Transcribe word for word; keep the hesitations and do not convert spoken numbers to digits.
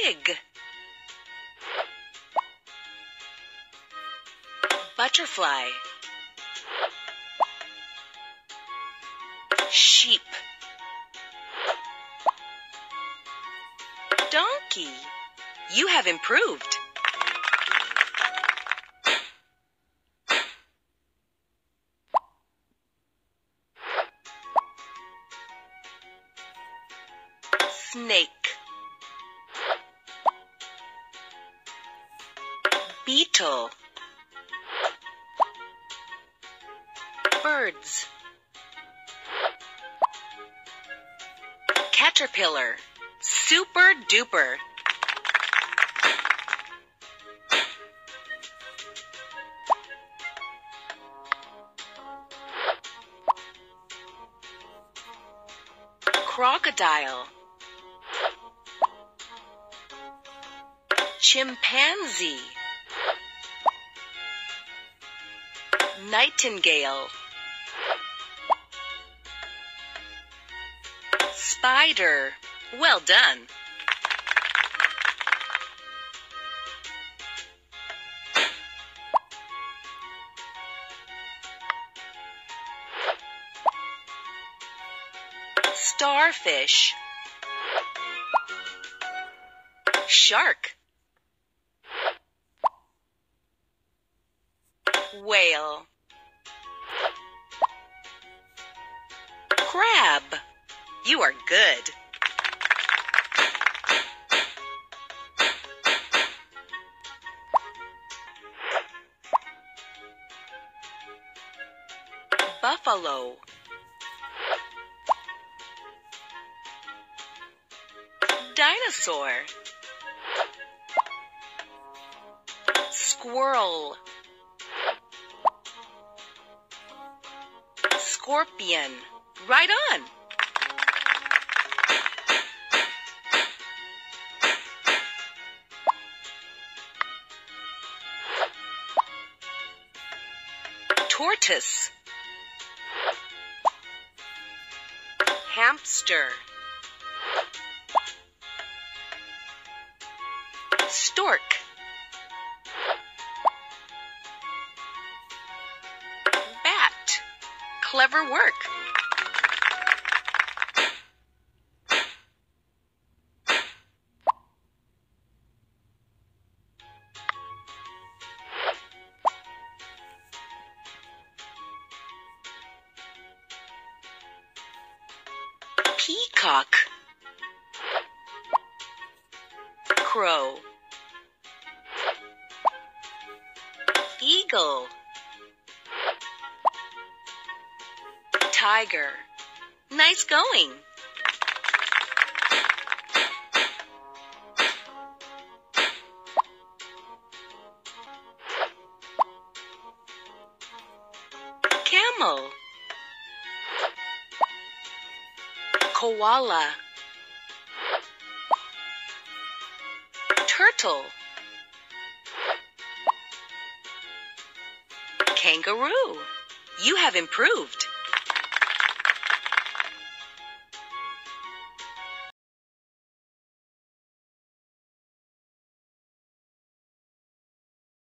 pig. Butterfly. Sheep. Donkey. You have improved. Snake. Beetle. Birds. Caterpillar. Super duper. Crocodile. Chimpanzee. Nightingale. Spider. Well done. Starfish. Shark. Whale. Crab. You are good. Buffalo. Dinosaur. Squirrel. Scorpion. Right on. Tortoise. Hamster. Stork. Bat. Clever work. Peacock. Crow. Eagle. Tiger. Nice going. Camel. Koala. Turtle. Kangaroo. You have improved.